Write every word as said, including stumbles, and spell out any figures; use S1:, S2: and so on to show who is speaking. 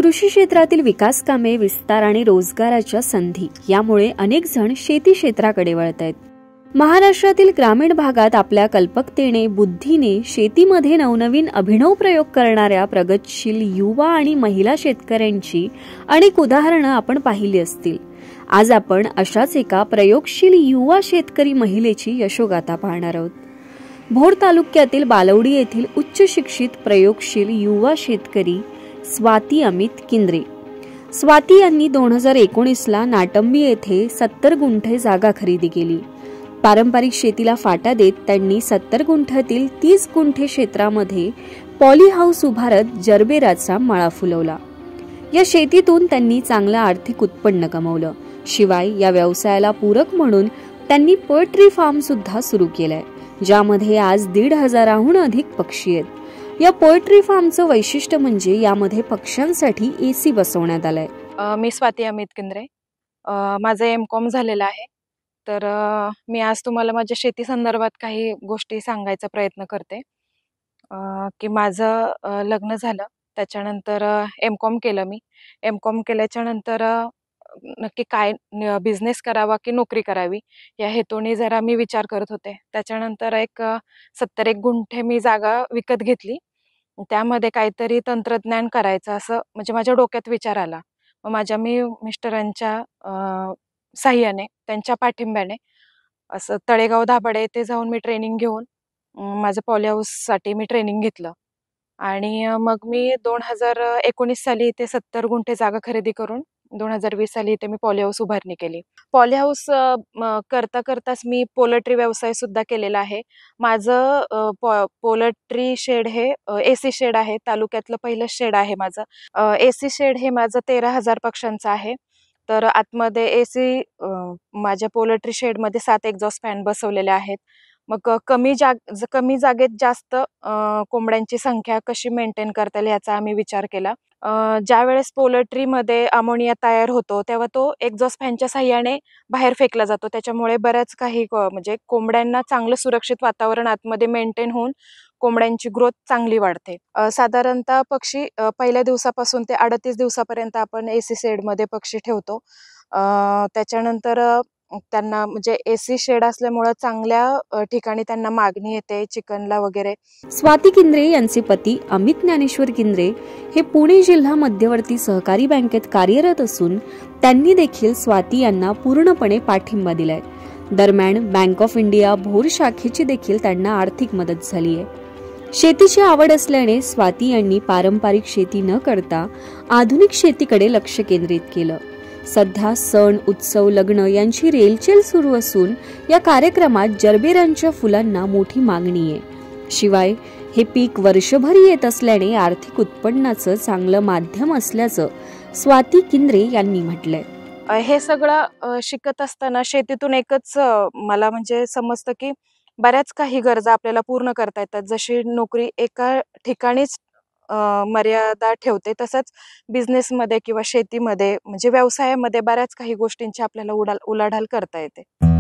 S1: कृषी क्षेत्रातील विकास कामे, विस्तार आणि रोजगाराच्या संधी यामुळे अनेक जण शेती क्षेत्राकडे वळत आहेत। महाराष्ट्रातील ग्रामीण भागात आपल्या कल्पकतेने, बुद्धीने शेतीमध्ये नवनवीन अभिनव प्रयोग करणाऱ्या प्रगतशील युवा आणि महिला शेतकऱ्यांची अनेक उदाहरणं आपण पाहिली असतील। आज आपण अशाच एका प्रयोगशील युवा शेतकरी महिलेची यशोगाथा पाहणार आहोत। भोर तालुक्यातील बालवडी येथील उच्च शिक्षित प्रयोगशील युवा शेतकरी स्वाती अमित किंद्रे। स्वाती यांनी दोन हजार एकोणीस ला नाटंबी येथे सत्तर गुंठे जागा खरेदी केली। पारंपरिक शेतीला फाटा देत त्यांनी सत्तर गुंठ्यातील तीस गुंठे क्षेत्रामध्ये पॉली हाऊस उभारत जरबेराचा मळा फुलवला। या शेतीतून त्यांनी चांगलं आर्थिक उत्पन्न कमवलं। शिवाय या व्यवसायाला पूरक म्हणून त्यांनी पोल्ट्री फार्म सुद्धा सुरू केलाय, ज्यामध्ये आज दीड हजाराहून अधिक पक्षी आहेत। या पोल्ट्री फार्मचं वैशिष्ट्य म्हणजे यामध्ये पक्ष्यांसाठी एसी बसवण्यात आलाय।
S2: मी स्वाती अमित किंद्रे, माझं एम कॉम झालेलं आहे। तर मी आज तुम्हाला माझ्या शेती संदर्भात काही गोष्टी सांगायचा प्रयत्न करते। की माझं लग्न झालं, त्याच्यानंतर एम कॉम केलं। मी एम कॉम केल्याच्या नंतर नक्की काय बिझनेस करावा की नोकरी करावी या हेतूने जरा मी विचार करत होते। त्याच्यानंतर एक सत्तर एक गुंठे मी जागा विकत घेतली। त्यामध्ये काहीतरी तंत्रज्ञान करायचं असं म्हणजे माझ्या डोक्यात विचार आला। मग माझ्या मी मिस्टरांच्या साह्याने, त्यांच्या पाठिंब्याने असं तळेगाव दाभाडे येथे जाऊन मी ट्रेनिंग घेऊन माझं पॉली हाऊस साठी मी ट्रेनिंग घेतलं। आणि मग मी दोन हजार एकोणीस साली इथे सत्तर गुंठे जागा खरेदी करून दोन हजार वीस साली इथे मी पॉली हाऊस उभारणी केली। पॉली हाऊस करता करताच मी पोल्ट्री व्यवसाय सुद्धा केलेला आहे। माझं पोल्ट्री शेड हे एसी शेड आहे, तालुक्यातलं पहिलं शेड आहे माझं। एसी शेड हे माझं तेरा हजार पक्ष्यांचं आहे। तर आतमध्ये एसी माझ्या पोल्ट्री शेड मध्ये सात एक्झॉस्ट फॅन बसवलेले आहेत। मग कमी जाग कमी जागेत जास्त कोंबड्यांची संख्या कशी मेंटेन करता येईल याचा आम्ही विचार केला। ज्या वेळेस पोल्ट्री मध्ये अमोनिया तयार होतो तेव्हा तो एक्झॉस्ट फॅनच्या साह्याने बाहेर फेकला जातो। त्याच्यामुळे बऱ्याच काही म्हणजे कोंबड्यांना चांगलं सुरक्षित वातावरण आतमध्ये मेंटेन होऊन कोंबड्यांची ग्रोथ चांगली वाढते। साधारणतः पक्षी पहिल्या दिवसापासून ते अडतीस दिवसापर्यंत आपण एसी शेड मध्ये पक्षी ठेवतो। त्याच्यानंतर त्यांना म्हणजे एसी शेड असल्यामुळे चांगल्या ठिकाणी त्यांना मागणी येते चिकनला वगैरे।
S1: स्वाती किंद्रे यांचे पती अमित ज्ञानेश्वर किंद्रे हे पुणे जिल्हा मध्यवर्ती सहकारी बँकेत कार्यरत असून त्यांनी देखील स्वाती यांना पूर्णपणे पाठिंबा दिलाय। दरम्यान बँक ऑफ इंडिया भोर शाखेची देखील त्यांना आर्थिक मदत झाली आहे। शेतीची आवड असल्याने स्वाती यांनी पारंपरिक शेती न करता आधुनिक शेतीकडे लक्ष केंद्रित केलं। सध्या सण, उत्सव, लग्न यांची रेलचेल सुरू असून या कार्यक्रमात जरबेरांच्या फुलांना मोठी मागणी आहे। शिवाय हे पीक वर्षभर येत असल्याने आर्थिक उत्पन्नाचं चांगलं माध्यम असल्याचं स्वाती किंद्रे यांनी म्हटलंय।
S2: हे सगळं शिकत असताना शेतीतून एकच मला म्हणजे समजतं की बऱ्याच काही गरजा आपल्याला पूर्ण करता येतात। जशी नोकरी एका ठिकाणीच मर्यादा ठेवते, तसंच बिझनेसमध्ये किंवा शेतीमध्ये म्हणजे व्यवसायामध्ये बऱ्याच काही गोष्टींची आपल्याला उलाढाल करता येते।